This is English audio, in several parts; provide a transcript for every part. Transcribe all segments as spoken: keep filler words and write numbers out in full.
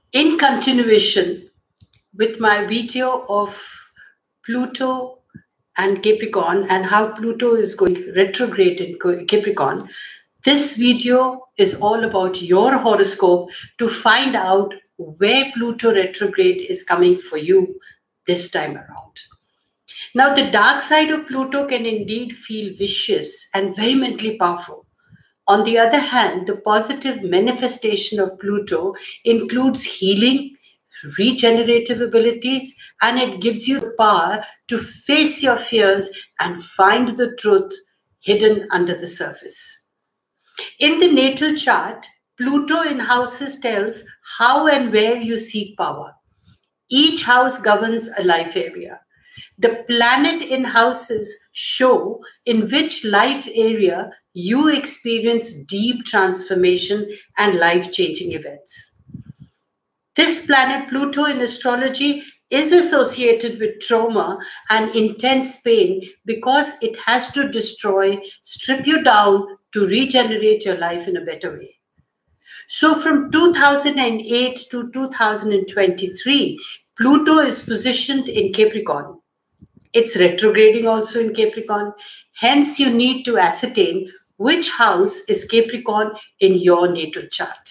in continuation with my video of Pluto and Capricorn and how Pluto is going retrograde in Capricorn, this video is all about your horoscope to find out where Pluto retrograde is coming for you this time around. Now, the dark side of Pluto can indeed feel vicious and vehemently powerful. On the other hand, the positive manifestation of Pluto includes healing, regenerative abilities, and it gives you the power to face your fears and find the truth hidden under the surface. In the natal chart, Pluto in houses tells how and where you seek power. Each house governs a life area. The planet in houses show in which life area you experience deep transformation and life-changing events. This planet Pluto in astrology is associated with trauma and intense pain because it has to destroy, strip you down to regenerate your life in a better way. So from two thousand eight to two thousand twenty-three, Pluto is positioned in Capricorn. It's retrograding also in Capricorn. Hence, you need to ascertain which house is Capricorn in your natal chart.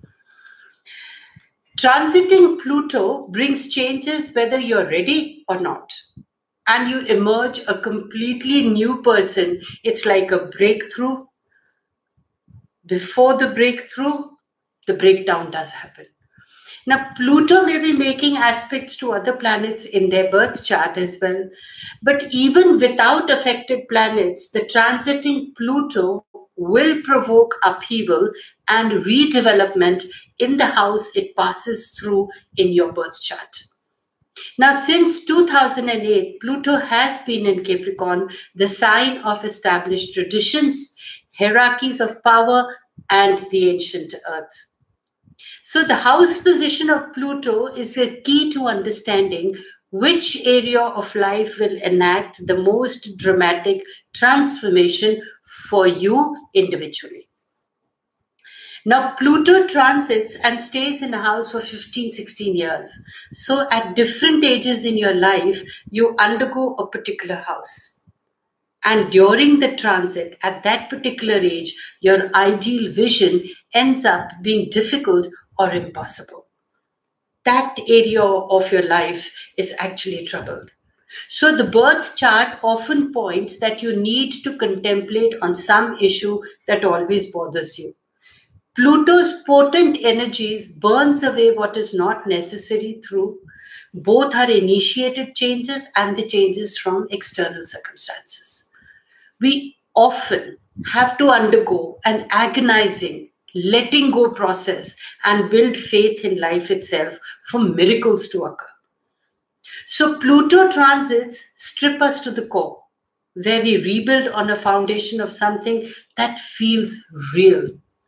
Transiting Pluto brings changes whether you're ready or not. And you emerge a completely new person. It's like a breakthrough. Before the breakthrough, the breakdown does happen. Now, Pluto may be making aspects to other planets in their birth chart as well. But even without affected planets, the transiting Pluto will provoke upheaval and redevelopment in the house it passes through in your birth chart. Now, since two thousand eight, Pluto has been in Capricorn, the sign of established traditions, hierarchies of power, and the ancient earth. So the house position of Pluto is a key to understanding which area of life will enact the most dramatic transformation for you individually. Now, Pluto transits and stays in a house for fifteen, sixteen years. So at different ages in your life, you undergo a particular house. And during the transit, at that particular age, your ideal vision ends up being difficult or impossible. That area of your life is actually troubled. So the birth chart often points that you need to contemplate on some issue that always bothers you. Pluto's potent energies burns away what is not necessary through both our initiated changes and the changes from external circumstances. We often have to undergo an agonizing letting go process and build faith in life itself for miracles to occur. So Pluto transits strip us to the core, where we rebuild on a foundation of something that feels real.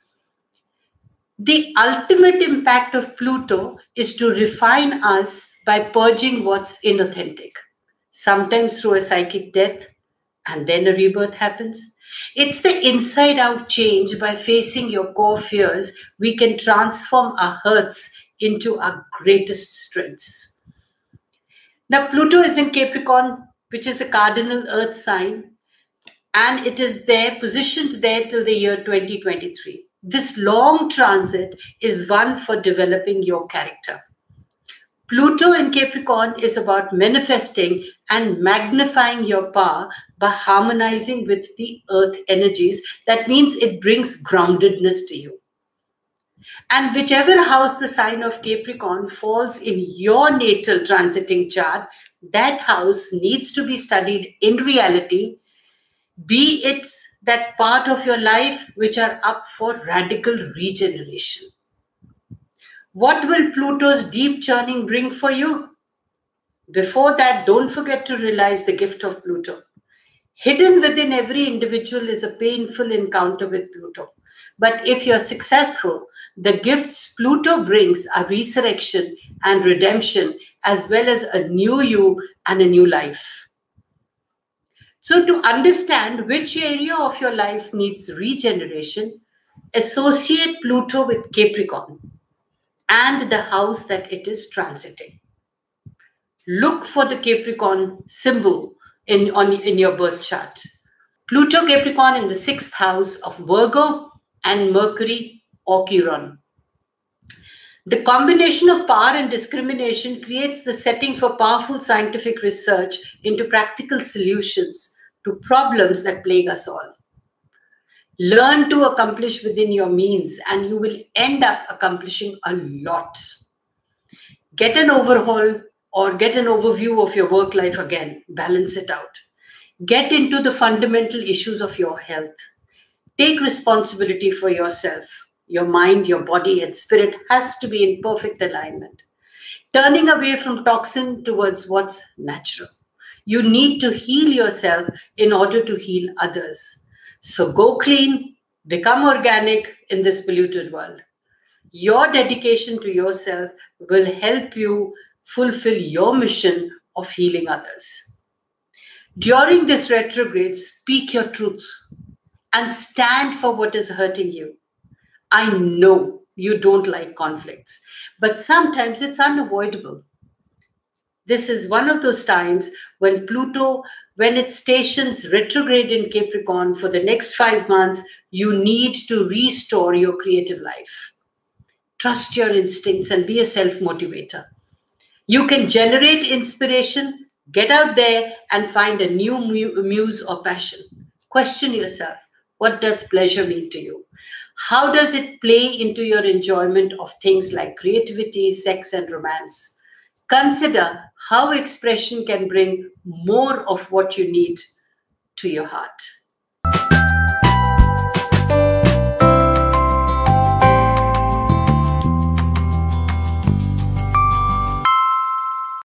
The ultimate impact of Pluto is to refine us by purging what's inauthentic, sometimes through a psychic death, and then a rebirth happens. It's the inside-out change. By facing your core fears, we can transform our hurts into our greatest strengths. Now, Pluto is in Capricorn, which is a cardinal earth sign, and it is there, positioned there till the year twenty twenty-three. This long transit is one for developing your character. Pluto in Capricorn is about manifesting and magnifying your power by harmonizing with the earth energies. That means it brings groundedness to you. And whichever house the sign of Capricorn falls in your natal transiting chart, that house needs to be studied in reality, be it that part of your life which are up for radical regeneration. What will Pluto's deep churning bring for you? Before that, don't forget to realize the gift of Pluto. Hidden within every individual is a painful encounter with Pluto. But if you're successful, the gifts Pluto brings are resurrection and redemption, as well as a new you and a new life. So to understand which area of your life needs regeneration, associate Pluto with Capricorn. and the house that it is transiting. Look for the Capricorn symbol in, on, in your birth chart. Pluto Capricorn in the sixth house of Virgo and Mercury or Chiron. The combination of power and discrimination creates the setting for powerful scientific research into practical solutions to problems that plague us all. Learn to accomplish within your means, and you will end up accomplishing a lot. Get an overhaul or get an overview of your work life again. Balance it out. Get into the fundamental issues of your health. Take responsibility for yourself. Your mind, your body, and spirit has to be in perfect alignment. Turning away from toxin towards what's natural. You need to heal yourself in order to heal others. So go clean, become organic in this polluted world. Your dedication to yourself will help you fulfill your mission of healing others. During this retrograde, speak your truth and stand for what is hurting you. I know you don't like conflicts, but sometimes it's unavoidable. This is one of those times when Pluto, when it stations retrograde in Capricorn for the next five months, you need to restore your creative life. Trust your instincts and be a self-motivator. You can generate inspiration, get out there and find a new muse or passion. Question yourself, what does pleasure mean to you? How does it play into your enjoyment of things like creativity, sex, and romance? Consider how expression can bring more of what you need to your heart.